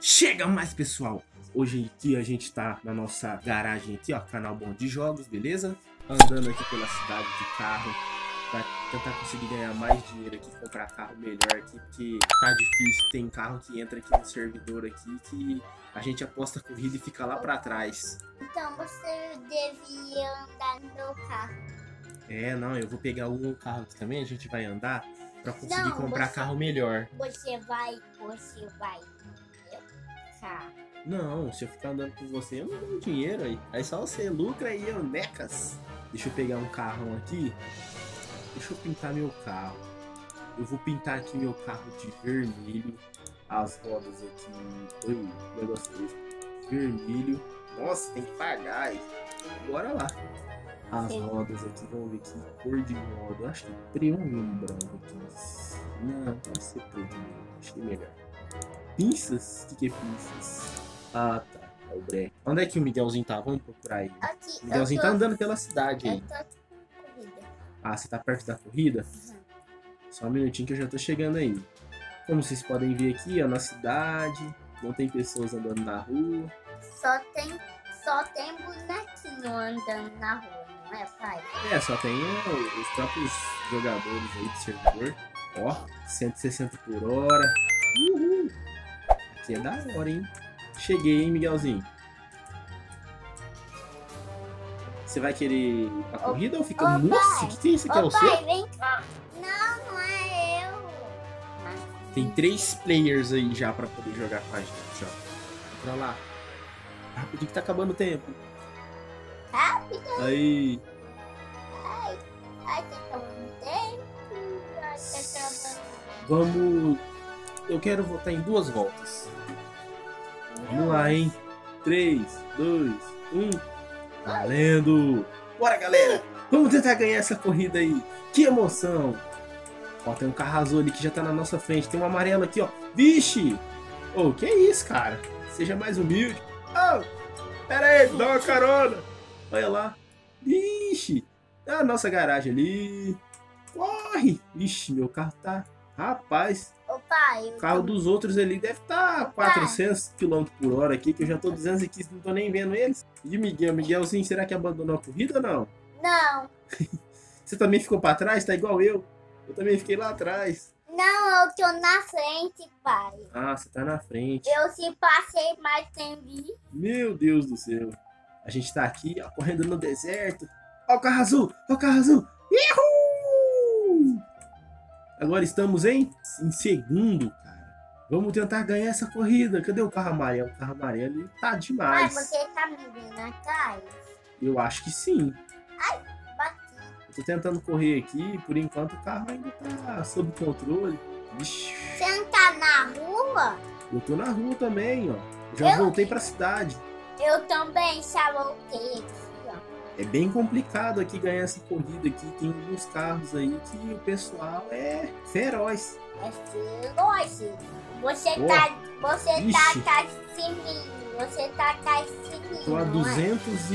Chega mais, pessoal! Hoje aqui a gente tá na nossa garagem aqui, ó, canal Bom de Jogos, beleza? Andando aqui pela cidade de carro pra tentar conseguir ganhar mais dinheiro aqui, comprar carro melhor aqui, porque tá difícil, tem carro que entra aqui no servidor aqui que a gente aposta a corrida e fica lá pra trás. Então você devia andar no meu carro. É, não, eu vou pegar um carro aqui também, a gente vai andar pra conseguir Não, comprar carro melhor. Você vai. Tá. Não, se eu ficar andando com você, eu não ganho dinheiro aí. Aí só você lucra e eu necas. Deixa eu pegar um carrão aqui. Deixa eu pintar meu carro. Eu vou pintar aqui meu carro de vermelho. As rodas aqui. Oi, o negócio desse. Vermelho. Nossa, tem que pagar aí. Bora lá. As rodas aqui, vamos ver que cor de modo. Eu acho que preto branco aqui. Não, pode ser preto mesmo. Achei melhor. Pinças? O que é pinças? Ah, tá. É o breque. Onde é que o Miguelzinho tá? Vamos procurar ele. Aqui, O Miguelzinho tá andando pela cidade eu aí. tô com corrida. Ah, você tá perto da corrida? Só um minutinho que eu já tô chegando aí. Como vocês podem ver aqui, ó, na cidade, não tem pessoas andando na rua. Só tem bonequinho andando na rua, não é, pai? É, só tem os próprios jogadores aí do servidor. Ó, 160 por hora. Uhul! Aqui é da hora, hein? Cheguei, hein, Miguelzinho? Você vai querer ir pra corrida ou fica... Nossa, o que é isso aqui? É o seu? Pai, vem cá. Não é eu. Tem 3 players aí já pra poder jogar com a gente, ó. Pra lá. Rapidinho que tá acabando o tempo. Rápido. Aí. Ai, tá acabando tempo. Ai, tá acabando. Vamos... Eu quero votar em 2 voltas. Vamos lá, hein? 3, 2, 1. Valendo! Bora, galera! Vamos tentar ganhar essa corrida aí. Que emoção! Ó, tem um carro azul ali que já tá na nossa frente. Tem um amarelo aqui, ó. Vixe! Ô, que é isso, cara? Seja mais humilde. Oh, pera aí, dá uma carona. Olha lá. Vixe! É a nossa garagem ali. Corre! Vixe, meu carro tá... Rapaz, Ô, pai. o carro dos outros ali deve estar 400 km por hora aqui, que eu já tô 215, não tô nem vendo eles. E Miguelzinho, será que abandonou a corrida ou não? Não. Você também ficou pra trás? Tá igual eu. Eu também fiquei lá atrás. Não, eu tô na frente, pai. Ah, você tá na frente. Eu se passei mais tempo. Meu Deus do céu. A gente tá aqui, ó, correndo no deserto. Ó o carro azul! Ó o carro azul! Uhul! Agora estamos em segundo, cara. Vamos tentar ganhar essa corrida. Cadê o carro amarelo? O carro amarelo ele tá Pai, demais. você tá me vendo atrás? Eu acho que sim. Bati. Eu tô tentando correr aqui, por enquanto o carro ainda tá sob controle. Vixe. Você não tá na rua? Eu tô na rua também, ó. Já voltei pra cidade. Eu também já voltei aqui, ó. É bem complicado aqui ganhar essa corrida aqui. Tem alguns carros aí que o pessoal é feroz. É feroz. Você Ó, tá vixe. sininho. Você tá sininho. Tô a não é?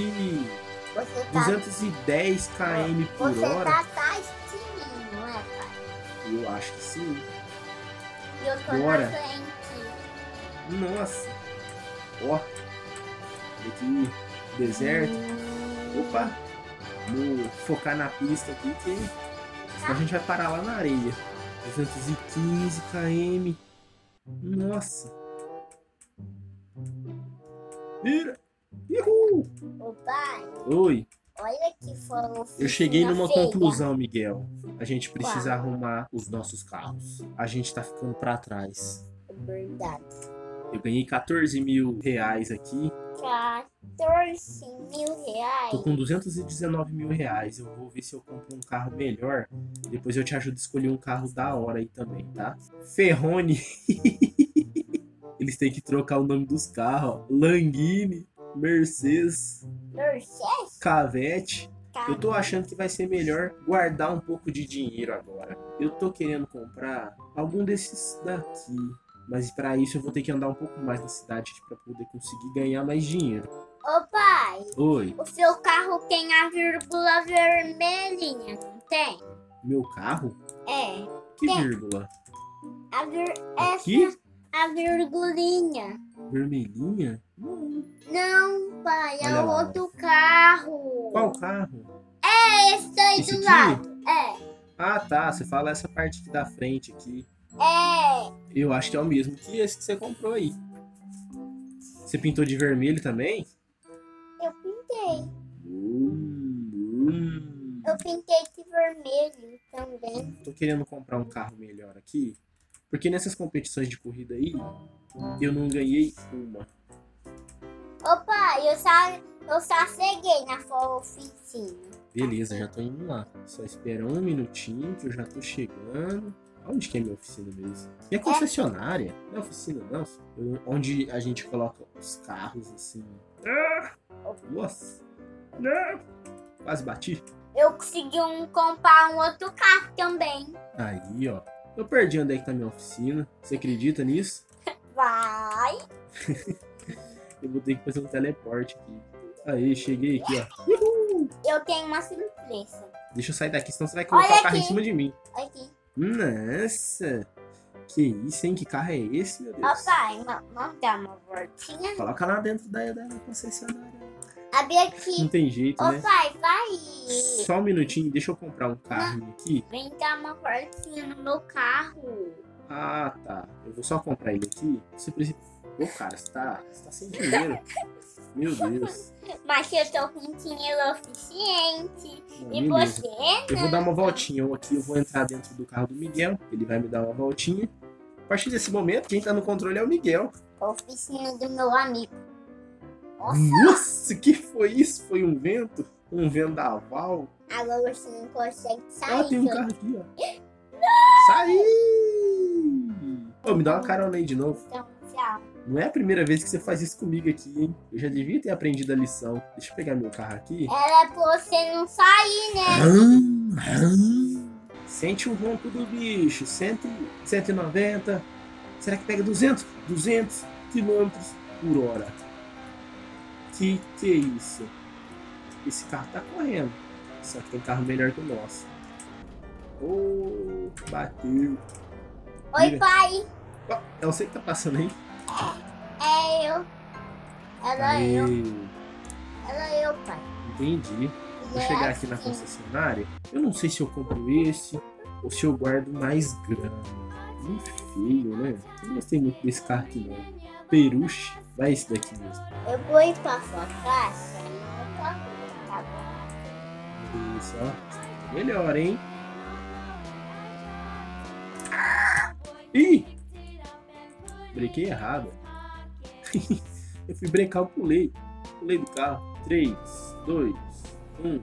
210 km por Você hora. tá sininho, não é, pai? Eu acho que sim. E eu tô Bora. na frente. Nossa. Ó. Aqui, deserto. Opa. Vou focar na pista aqui que senão a gente vai parar lá na areia. 215 km. Nossa. Vira. Uhul. Ô, pai, Oi. olha que foram. Eu cheguei numa feia. conclusão, Miguel. A gente precisa Qual? arrumar os nossos carros. A gente tá ficando pra trás. É verdade. Eu ganhei 14 mil reais aqui. 14 mil reais. Tô com 219 mil reais. Eu vou ver se eu compro um carro melhor. Depois eu te ajudo a escolher um carro da hora aí também, tá? Ferrone. Eles têm que trocar o nome dos carros, ó. Languini, Mercedes, Mercedes? Cavette. Tá. Eu tô achando que vai ser melhor guardar um pouco de dinheiro agora. Eu tô querendo comprar algum desses daqui. Mas para isso eu vou ter que andar um pouco mais na cidade para poder conseguir ganhar mais dinheiro. Ô, pai, Oi, o seu carro tem a vírgula vermelhinha, não tem? meu carro? É. Que Tem. vírgula? Essa Aqui? a virgulinha. Vermelhinha? Não. Não, pai, é Olha lá. outro carro. Qual carro? É esse aí Esse do aqui? lado. É. Ah, tá. Você fala essa parte aqui da frente aqui. É. Eu acho que é o mesmo que esse que você comprou aí. Você pintou de vermelho também? Eu pintei. Hum. Eu pintei de vermelho também. Tô querendo comprar um carro melhor aqui. Porque nessas competições de corrida aí, eu não ganhei uma. Ô, pai, eu só cheguei na sua oficina. Beleza, já tô indo lá. Só espera um minutinho que eu já tô chegando. Onde que é minha oficina mesmo? Minha concessionária? Não é oficina, não. Onde a gente coloca os carros assim. Nossa! Quase bati. Eu consegui comprar um outro carro também. Aí, ó. Eu perdi onde é que tá minha oficina. Você acredita nisso? Vai. Eu vou ter que fazer um teleporte aqui. Aí, cheguei aqui, ó. Eu tenho uma surpresa. Deixa eu sair daqui, senão você vai colocar Olha o carro em aqui. cima de mim. Aqui. Nossa! Que isso, hein? Que carro é esse, meu Ó, Deus? pai, vamos dar uma voltinha. Coloca lá dentro da concessionária. Abre aqui. Não tem jeito, Ô, né? pai, vai. Só um minutinho, deixa eu comprar um carrinho aqui. Vem dar uma voltinha no meu carro. Ah, tá. Eu vou só comprar ele aqui. Você precisa... Ô, cara, você tá sem dinheiro. Meu Deus. Mas eu tô com dinheiro suficiente. Não, E beleza. você? Eu vou dar uma voltinha. Eu vou entrar dentro do carro do Miguel. Ele vai me dar uma voltinha. A partir desse momento, quem tá no controle é o Miguel. Oficina do meu amigo. Nossa, Nossa, que foi isso? Foi um vento? Um vendaval? agora você não consegue Ah, sair. tem um carro aqui, ó. Saí! Ô, me dá uma carona aí de novo. Então, tchau. Não é a primeira vez que você faz isso comigo aqui, hein? Eu já devia ter aprendido a lição. Deixa eu pegar meu carro aqui. Era pra você não sair, né? Sente o ronco do bicho. 190. Será que pega 200? 200 quilômetros por hora. Que é isso? Esse carro tá correndo. Só que tem carro melhor que o nosso. Oh, bateu. Oi, Vira. pai. Ó, é você que tá passando aí? É eu. Era Aê, eu. Era eu, pai. entendi. Vou chegar aqui na concessionária. Eu não sei se eu compro esse ou se eu guardo mais grana. Muito feio, né? Eu não gostei muito desse carro aqui, não. Peruche. Vai esse daqui mesmo. Eu vou ir pra sua casa e outra rua, tá bom? Isso, ó. Melhor, hein? Ih! Brequei errado. Eu fui brecar, eu pulei. Pulei do carro. 3, 2, 1.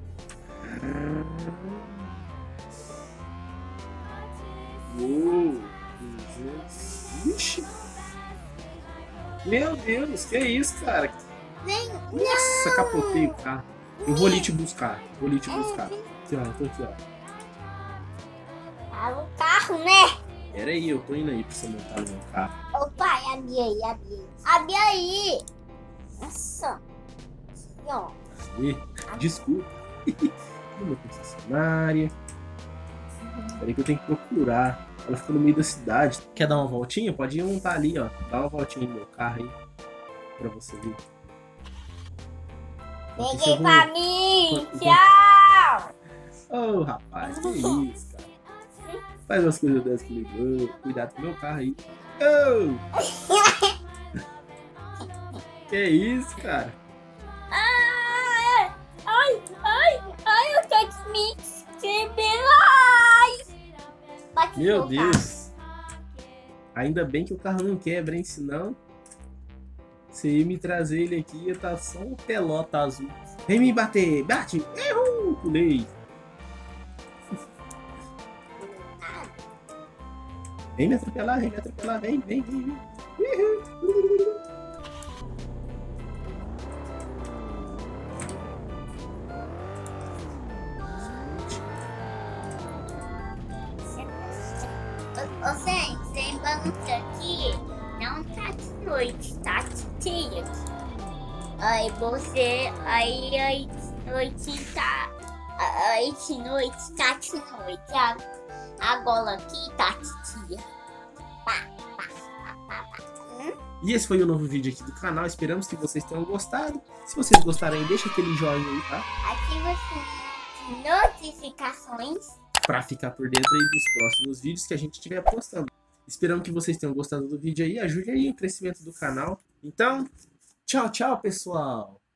Uou! 200. Ixi! Meu Deus, que isso, cara? Vem. Nossa, capotei o carro. Eu vou ali te buscar. Vou ali te buscar. Aqui, ó, eu tô aqui, ó. Para o carro, né? Pera aí, eu tô indo aí pra você montar no meu carro. Ô, pai, abre aí, abre aí. Abre aí. Nossa. Aqui, ó. Aí, desculpa. Uma concessionária. Peraí que eu tenho que procurar. Ela fica no meio da cidade. Quer dar uma voltinha? Pode ir montar ali, ó. Dá uma voltinha no meu carro aí. Pra você ver. Enquanto isso, Peguei eu vou- pra mim. enquanto- Tchau. Ô, rapaz, que isso, cara. Faz umas coisas dessas comigo. Ô, cuidado com o meu carro aí. Ô! Que isso, cara? Ai, ai, ai, eu tô de mim. Bate Meu no Deus. Ainda bem que o carro não quebra, hein? Senão, você ia me trazer ele aqui, ia estar só um pelota azul. Vem me bater, bate! Errou! Pulei. Vem me atropelar, vem, vem, vem, vem. Uhul. Ô, gente, lembrando que aqui não tá de noite, tá de dia. Aí você, aí de noite tá, aí de noite tá de noite. Agora aqui tá de dia. Pá, pá, pá, pá, pá. E esse foi o novo vídeo aqui do canal. Esperamos que vocês tenham gostado. Se vocês gostarem, deixa aquele joinha aí, tá? Ativa o sininho de notificações. Pra ficar por dentro aí dos próximos vídeos que a gente estiver postando. Esperamos que vocês tenham gostado do vídeo aí. Ajude aí o crescimento do canal. Então, tchau, tchau, pessoal.